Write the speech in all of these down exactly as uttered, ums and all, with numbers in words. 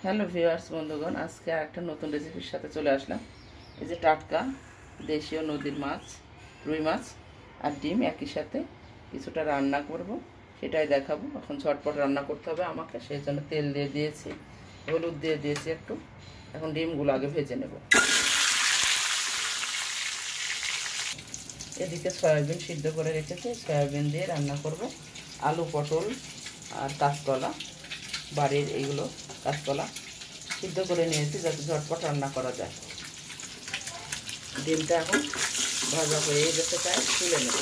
Hello viewers বন্ধুগণ, আজকে একটা নতুন রেসিপির সাথে চলে আসলাম। এই যে টাটকা দেশীয় নদীর মাছ, রুই মাছ আর ডিম একই সাথে কিছুটা রান্না করব, সেটাই দেখাবো। এখন ঝটপট রান্না করতে হবে আমাকে, সেই জন্য তেল দিয়ে দিয়েছি, হলুদ দিয়ে দিয়েছি একটু। এখন ডিমগুলো আগে ভেজে নেব। এদিকে সয়াবিন সিদ্ধ করে রেখেছি, সয়াবিন দিয়ে রান্না করব। আলু, পটল আর কাঁচকলা, বাড়ির এইগুলো কাঁচকলা সিদ্ধ করে নিয়েছি যাতে ঝটপট রান্না করা যায়। ডিমটা এখন ভাজা হয়ে গেছে, তাই তুলে নেব।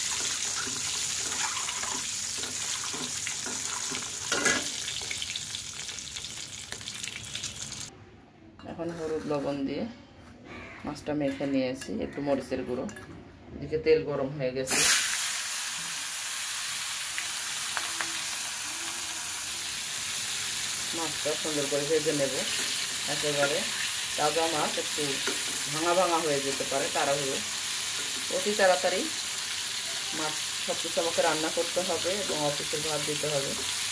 এখন হলুদ লবণ দিয়ে মাছটা মেখে নিয়েছি, একটু মরিচের গুঁড়ো। এদিকে তেল গরম হয়ে গেছে, মাছটা সুন্দর করে ভেজে নেব। একেবারে তাজা মাছ, একটু ভাঙা ভাঙা হয়ে যেতে পারে, তাড়াহুড়ো অতি তাড়াতাড়ি মাছ সব কিছু আমাকে রান্না করতে হবে এবং অফিসের ভাত দিতে হবে,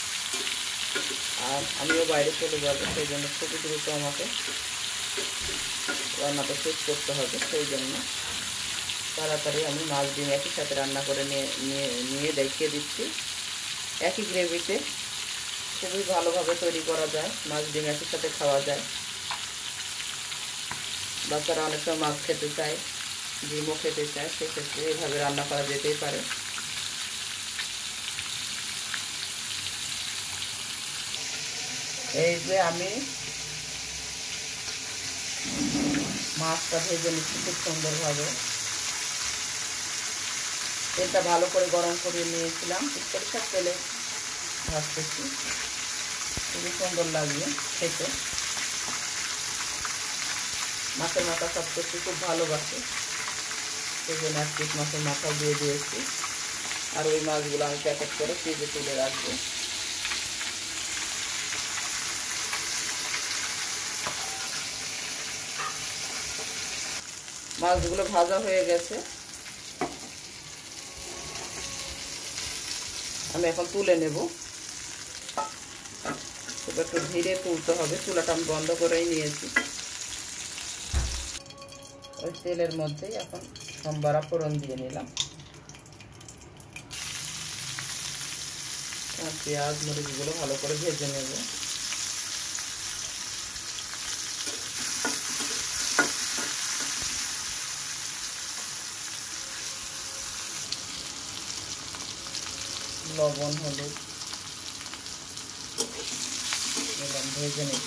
আর আমিও বাইরে চলে যাব, সেই জন্য খুবই দ্রুত আমাকে রান্নাটা শেষ করতে হবে। সেই জন্য তাড়াতাড়ি আমি মাছ ডিম একই সাথে রান্না করে নিয়ে নিয়ে নিয়ে দেখিয়ে দিচ্ছি। একই গ্রেভিতে খুবই ভালোভাবে তৈরি করা যায়, মাছ ডিম একই সাথে খাওয়া যায়। বাচ্চারা অনেক সময় মাছ খেতে চায়, ডিমও খেতে চায়, সেক্ষেত্রে এইভাবে রান্না করা যেতেই পারে। এই যে আমি মাছটা ভেজে নিচ্ছি খুব সুন্দরভাবে। তেলটা ভালো করে গরম করে নিয়েছিলাম, সরিষার তেলে ভাজতেছি, খুবই সুন্দর লাগবে খেতে। মাছের মাথা সব কিছু খুব ভালোবাসে, সেই জন্য এক পিস মাছের মাথা দিয়ে দিয়েছি। আর ওই মাছগুলো আমি প্যাকেট করে ফ্রিজে তুলে রাখবো। মাছগুলো ভাজা হয়ে গেছে, আমি এখন তুলে নেব। খুব একটু ধীরে তুলতে হবে, চুলাটা আমি বন্ধ করেই নিয়েছি। ওই তেলের মধ্যেই এখন সম্বারা ফোড়ন দিয়ে নিলাম। পেঁয়াজ মরিচগুলো ভালো করে ভেজে নেব। লবণ হলুদ এরকম ভেজে নিচ্ছি।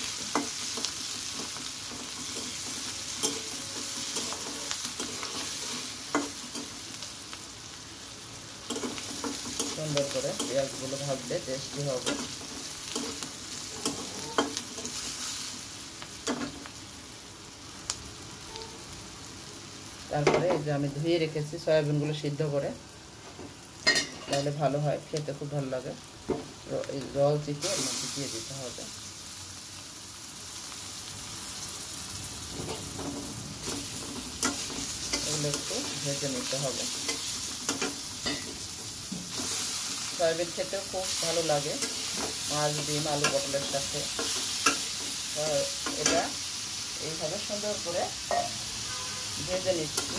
সুন্দর করে পেঁয়াজগুলো ভাজলে টেস্টি হবে। তারপরে এই যে আমি ধুয়ে রেখেছি সয়াবিনগুলো সিদ্ধ করে, তাহলে ভালো হয়, খেতে খুব ভালো লাগে। এই জল চিপে এর মধ্যে দিয়ে দিতে হবে। এগুলো একটু ভেজে নিতে হবে। সয়াবিন খেতেও খুব ভালো লাগে মাছ ডিম আলু পটলের সাথে। এটা এইভাবে সুন্দর করে ভেজে নিচ্ছি।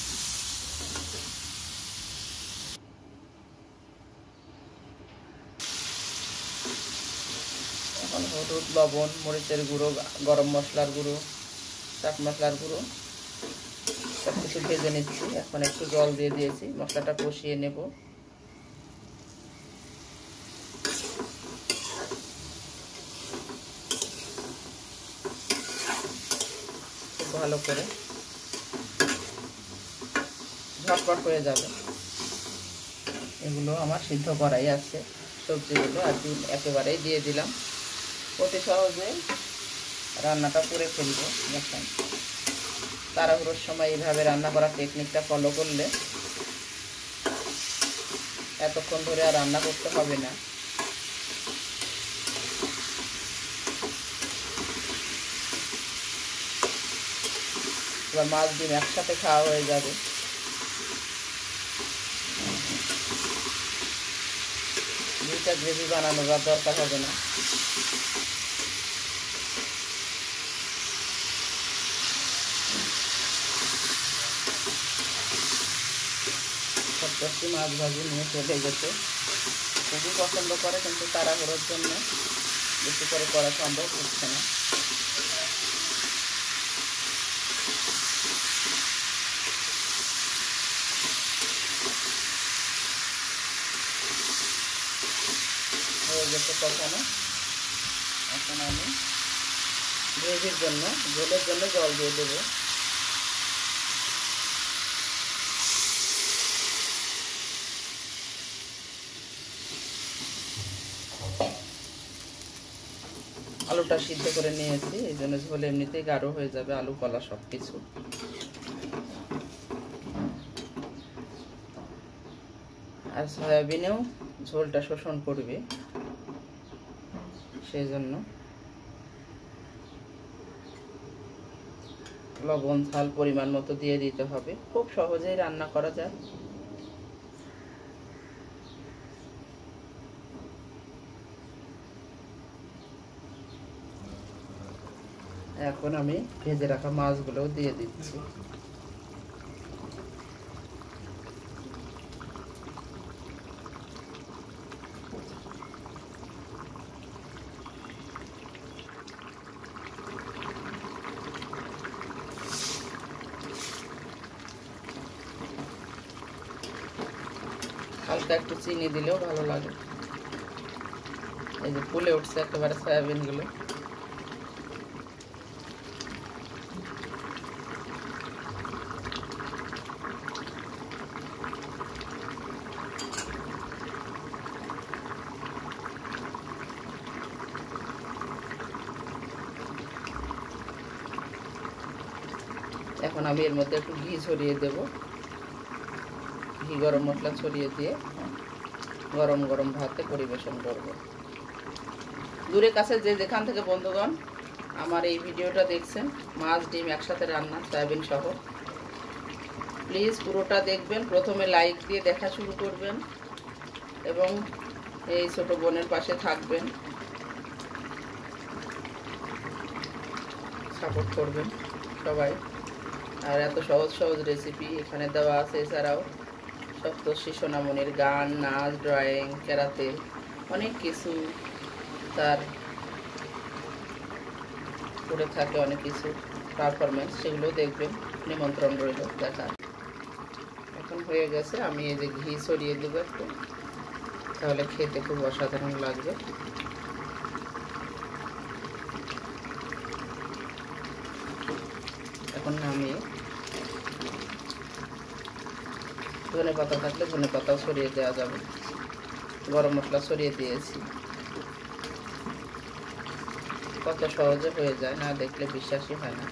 এখন হলুদ লবণ মরিচের গুঁড়ো গরম মশলার গুঁড়ো চাট মশলার গুঁড়ো সব কিছু ভেজে নিচ্ছি। এখন একটু জল দিয়ে দিয়েছি, মশলাটা কষিয়ে নেব। খুব ভালো করে ঝটপট হয়ে যাবে। এগুলো আমার সিদ্ধ করাই আছে, সবজিগুলো আর ডিম একেবারেই দিয়ে দিলাম। অতি সহজে রান্নাটা করে ফেলবো। দেখেন, তাড়াহুড়োর সময় এইভাবে রান্না করার টেকনিকটা ফলো করলে এতক্ষণ ধরে আর রান্না করতে হবে না। এবার মাছ ডিম একসাথে খাওয়া হয়ে যাবে। দুইটা গ্রেভি বানানোর দরকার হবে না। দশটি মাছ ভাজি নিয়ে চলে গেছে। খুবই পছন্দ করে, কিন্তু তাড়াহুড়োর জন্য বেশি করে করা সম্ভব হচ্ছে না। হয়ে গেছে কখনো। এখন আমি গ্রেভির জন্য, ঝোলের জন্য জল দিয়ে দেবো। আলুটা সিদ্ধ করে নিয়েছি, এই জন্য ঝোল এমনিতেই গাঢ় হয়ে যাবে, আলু কলা সব কিছু। আর সয়াবিনেও ঝোলটা শোষণ করবে, সেই জন্য লবণ ঝাল পরিমাণ মতো দিয়ে দিতে হবে। খুব সহজেই রান্না করা যায়। এখন আমি ভেজে রাখা মাছগুলোও দিয়ে দিচ্ছি। হালকা একটু চিনি দিলেও ভালো লাগে। এই যে ফুলে উঠছে একেবারে সয়াবিনগুলো। এখন আমি এর মধ্যে একটু ঘি ছড়িয়ে দেব। ঘি গরম মশলা ছড়িয়ে দিয়ে গরম গরম ভাতে পরিবেশন করব। দূরে কাছে যে যেখান থেকে বন্ধুগণ আমার এই ভিডিওটা দেখছেন, মাছ ডিম একসাথে রান্না সয়াবিন সহ, প্লিজ পুরোটা দেখবেন। প্রথমে লাইক দিয়ে দেখা শুরু করবেন এবং এই ছোট বোনের পাশে থাকবেন, সাপোর্ট করবেন সবাই। আর এত সহজ সহজ রেসিপি এখানে দেওয়া আছে। এছাড়াও সপ্তর্ষি সোনামণির গান, নাচ, ড্রয়িং, ক্যারাতে, অনেক কিছু তার করে থাকে, অনেক কিছু পারফরমেন্স, সেগুলো দেখবেন। নিমন্ত্রণ রইল দেখার। এখন হয়ে গেছে, আমি এই যে ঘি ছড়িয়ে দেবো একটু, তাহলে খেতে খুব অসাধারণ লাগবে। এখন নামিয়ে ধনে পাতা থাকলে ধনে পাতাও ছড়িয়ে দেওয়া যাবে। গরম মশলা ছড়িয়ে দিয়েছি। কত সহজে হয়ে যায়, না দেখলে বিশ্বাসই হয় না।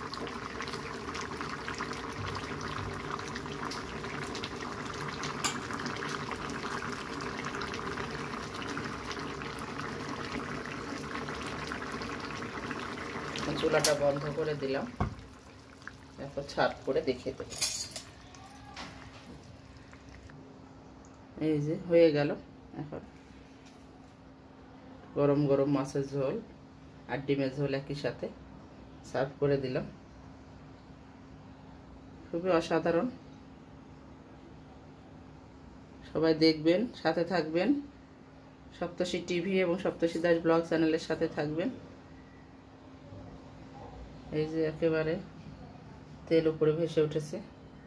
চুলাটা বন্ধ করে দিলাম, এখন ছাড় করে দেখিয়ে দেব। এই যে হয়ে গেল। এখন গরম গরম মাছের ঝোল আর ডিমের ঝোল একই সাথে সার্ভ করে দিলাম। খুবই অসাধারণ। সবাই দেখবেন, সাথে থাকবেন। সপ্তর্ষি টিভি এবং সপ্তর্ষি দাস ব্লগ চ্যানেলের সাথে থাকবেন। এই যে একেবারে তেল উপরে ভেসে উঠেছে।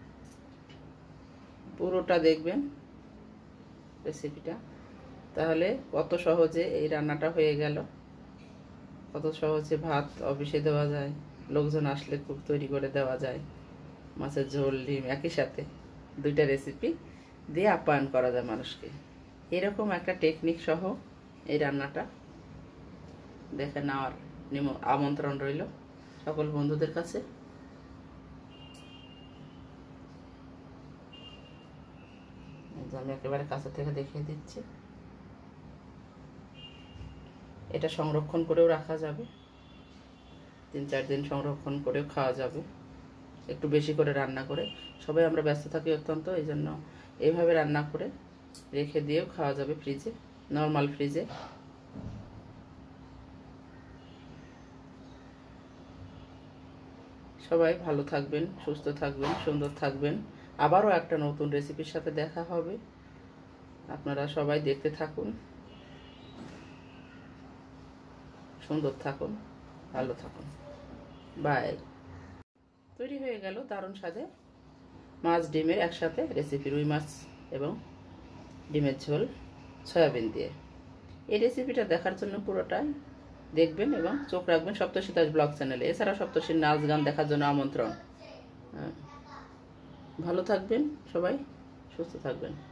পুরোটা দেখবেন রেসিপিটা, তাহলে কত সহজে এই রান্নাটা হয়ে গেল। কত সহজে ভাত অফিসে দেওয়া যায়, লোকজন আসলে খুব তৈরি করে দেওয়া যায়। মাছের ঝোল ডিম একই সাথে দুইটা রেসিপি দিয়ে আপ্যায়ন করা যায় মানুষকে। এরকম একটা টেকনিক সহ এই রান্নাটা দেখে নেওয়ার আমন্ত্রণ রইল সকল বন্ধুদের কাছে। আমি একেবারে কাছে থেকে দেখিয়ে দিচ্ছি। এটা সংরক্ষণ করেও রাখা যাবে, তিন চার দিন সংরক্ষণ করেও খাওয়া যাবে, একটু বেশি করে রান্না করে। সবাই আমরা ব্যস্ত থাকি অত্যন্ত, এই জন্য এইভাবে রান্না করে রেখে দিয়েও খাওয়া যাবে ফ্রিজে, নর্মাল ফ্রিজে। সবাই ভালো থাকবেন, সুস্থ থাকবেন, সুন্দর থাকবেন। আবারও একটা নতুন রেসিপির সাথে দেখা হবে। আপনারা সবাই দেখতে থাকুন, সুন্দর থাকুন, ভালো থাকুন। বাই। তৈরি হয়ে গেল দারুণ স্বাদে মাছ ডিমের একসাথে রেসিপি, রুই মাছ এবং ডিমের ঝোল সয়াবিন দিয়ে। এই রেসিপিটা দেখার জন্য পুরোটাই দেখবেন এবং চোখ রাখবেন সপ্তর্ষি দাস ব্লগ চ্যানেলে। এছাড়া সপ্তর্ষির নাচ গান দেখার জন্য আমন্ত্রণ। ভালো থাকবেন সবাই, সুস্থ থাকবেন।